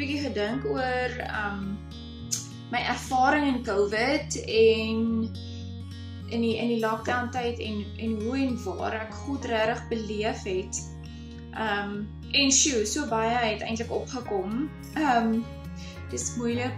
bietjie gedink oor my ervaring in COVID en in die lockdown tyd en hoe en waar ek God regtig beleef het. En so baie het eintlik opgekom. Dis moeilik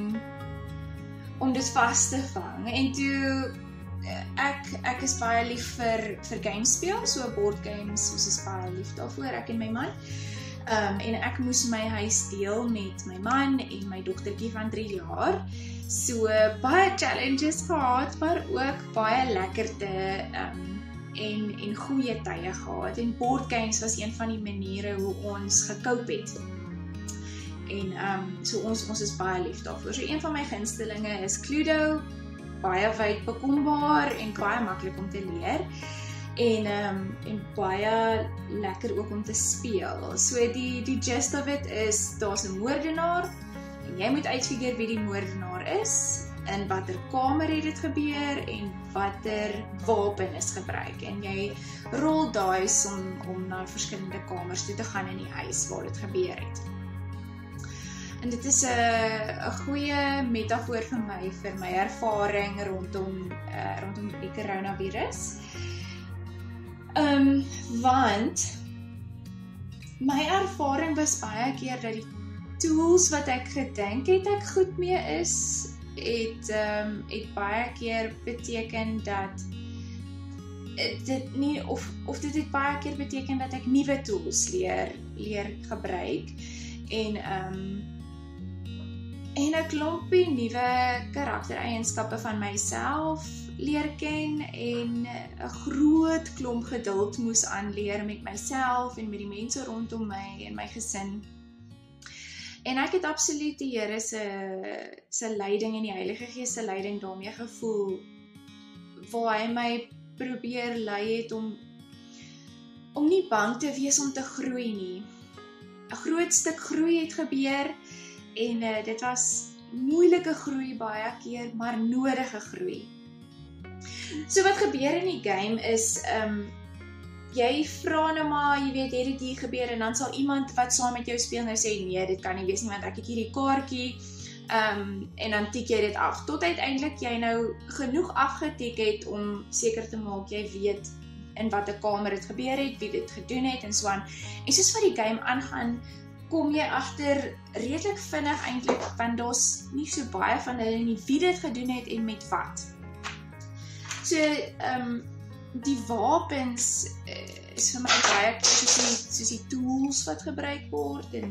om dit vas te vang. En toe ek is baie lief vir games speel, so board games, ons is baie lief daarvoor, ek en my man. En ek moes my huis deel met my man en my dogtertjie van 3 jaar. So baie challenges gehad, maar ook baie lekkerte en goeie tye gehad. En board games was een van die maniere hoe ons gekoop het. En so ons is baie lief daarvoor. So een van my gunstelinge is Cluedo, baie wyd bekombaar en baie maklik om te leer. En baie lekker ook om te speel. So die gist of it is, daar's 'n moordenaar en jy moet uitfigure wie die moordenaar is, in watter kamer het dit gebeur en watter wapen is gebruik. En jy rol dice om na verskillende kamers toe te gaan in die huis waar dit gebeur het. En dit is 'n goeie metafoor vir my ervaring rondom die coronavirus. Want my ervaring was baie keer dat die tools wat ek gedink het ek goed mee is, het baie keer beteken dat dit nie, of dit het baie keer beteken dat ek nuwe tools leer gebruik en 'n klompie nuwe karaktereienskappe van myself leer ken en 'n groot klomp geduld moes aanleer met myself en met die mense rondom my en my gesin. En ek het absoluut die Here se leiding en die Heilige Gees se leiding daarmee gevoel, waar hy my probeer lei het om nie bang te wees om te groei nie. 'n Groot stuk groei het gebeur en dit was moeilike groei baie keer, maar nodige groei. So wat gebeur in die game is, jy vra nou maar, jy weet, het dit hier gebeur, en dan sal iemand wat saam met jou speel nou sê, nee, dit kan nie wees nie, want ek het hierdie kaartjie, en dan tik jy dit af, tot uiteindelik jy nou genoeg afgetik het, om seker te maak, jy weet, in watter kamer dit gebeur het, wie dit gedoen het, en so aan. En soos wat die game aangaan, kom jy agter redelik vinnig eintlik, want daar's nie so baie van hulle nie, wie dit gedoen het en met wat. So, die wapens is vir my baie soos die tools wat gebruik word en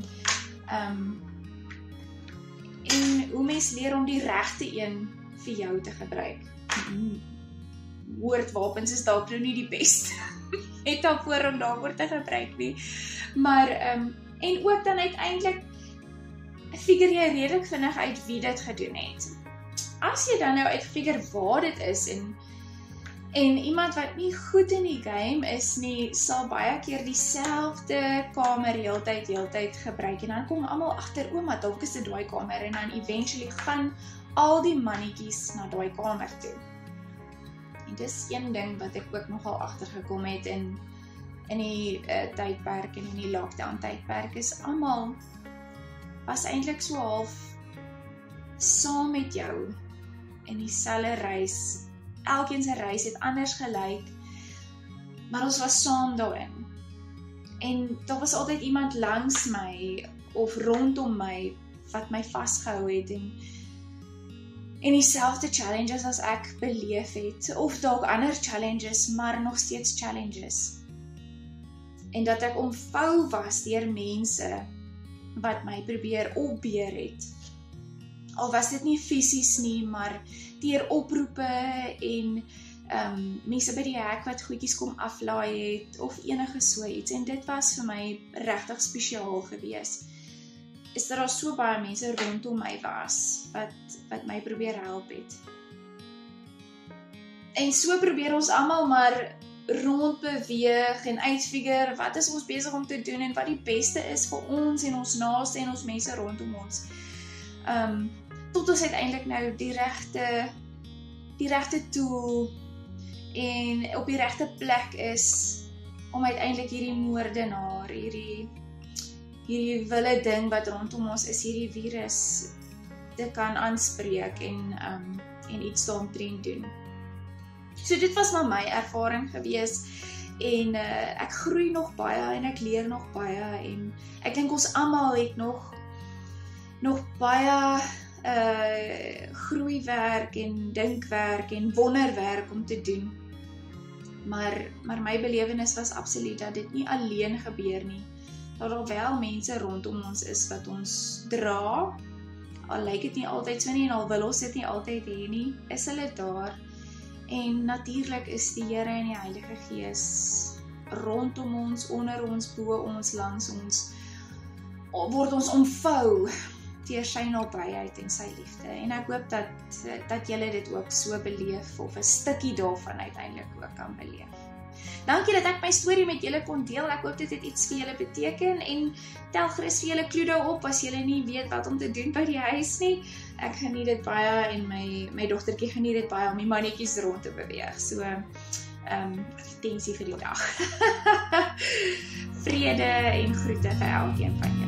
hoe mens leer om die regte een vir jou te gebruik. Woordwapens is dalk nou nie die beste metafoor om daarvoor te gebruik nie, maar en ook dan uiteindelik figure jy redelik vinnig uit wie dit gedoen het. As jy dan nou uitfigure waar dit is en iemand wat nie goed in die game is nie, sal baie keer dieselfde kamer heeltyd gebruik, en dan kom almal agter, maar dalk is dit daai kamer, en dan eventually gaan al die mannetjies na daai kamer toe. En dis een ding wat ek ook nogal agtergekom het in die tydperk en in die lockdown tydperk, is almal was eintlik so half saam met jou in dieselfde reis. Elkeen se reis het anders gelyk, maar ons was saam daarin. En daar was altyd iemand langs my of rondom my wat my vasgehou het en dieselfde challenges as ek beleef het, of dalk ander challenges, maar nog steeds challenges. En dat ek omvou was deur mense wat my probeer opbeer het. Al was dit nie fisies nie, maar deur oproepe en mense by die hek wat goedjies kom aflaai het, of enige so iets. En dit was vir my regtig spesiaal gewees. Is daar so baie mense rondom my was, wat my probeer help het. En so probeer ons almal maar rondbeweeg en uitfigure wat is ons besig om te doen en wat die beste is vir ons en ons naaste en ons mense rondom ons. Tot ons uiteindelik nou die regte tool en op die regte plek is om uiteindelik hierdie moordenaar, hierdie wille ding wat rondom ons is, hierdie virus dit kan aanspreek en iets daaromtrent doen. So dit was maar my ervaring gewees en ek groei nog baie en ek leer nog baie en ek dink ons almal het nog baie groeiwerk en dinkwerk en wonderwerk om te doen. Maar my belewenis was absoluut dat dit nie alleen gebeur nie. Dat daar wel mense rondom ons is wat ons dra, al lyk dit nie altyd so nie en al wil ons dit nie altyd hê nie, is hulle daar. En natuurlik is die Here en die Heilige Gees rondom ons, onder ons, bo ons, langs ons, word ons omvou deur sy nabyheid en sy liefde. En ek hoop dat julle dit ook so beleef of 'n stukkie daarvan uiteindelik ook kan beleef. Dankie dat ek my storie met julle kon deel. Ek hoop dit het iets vir julle beteken en tel gerus vir julle Cluedo op as julle nie weet wat om te doen by die huis nie. Ek geniet dit baie en my dogtertjie geniet dit baie om die mannetjies rond te beweeg. So advertensie vir die dag. Vrede en groete vir elkeen van julle.